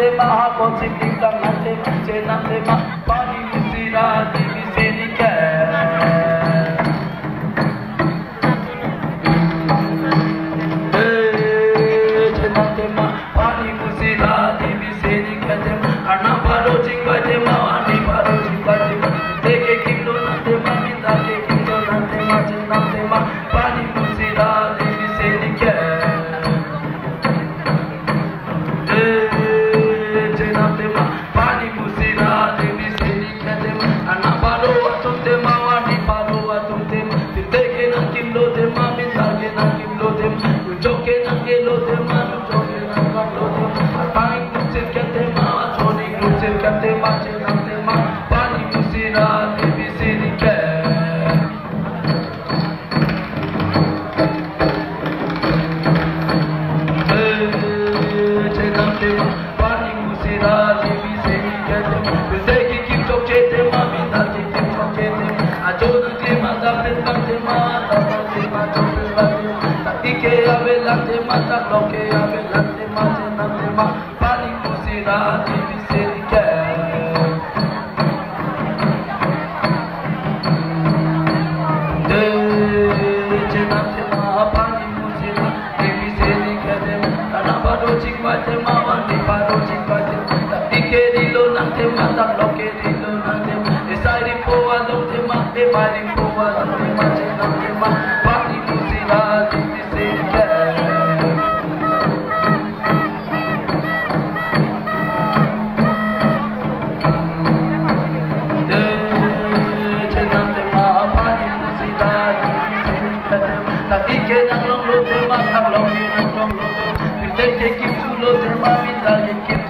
tema consiglita nante cena tema pani musira di misenica cena tema pani musira di misenica ana paro chingwa tema ani paro chingwa tema teke kilo nante mamita ke kilo nante ma cena tema pani musira di misenica pani musira de misenica de anaparo atunte mawani paro atunte teke na kilo de mami tage na kilo de joke na kilo de manu joke na kilo de pani musira de ma chori musira de ma chena de ma pani musira de misenica chena de ma pani musira di misenica pani musira di misenica anaparo chingwa tema wani paro chingwa tema ikerilo nante mata lokerilo nante esari poa donte mate mari poa donte mate nante ma pani musira di misenica pani musira di misenica tadi ke nang long lo tema nang long lo tema minta ke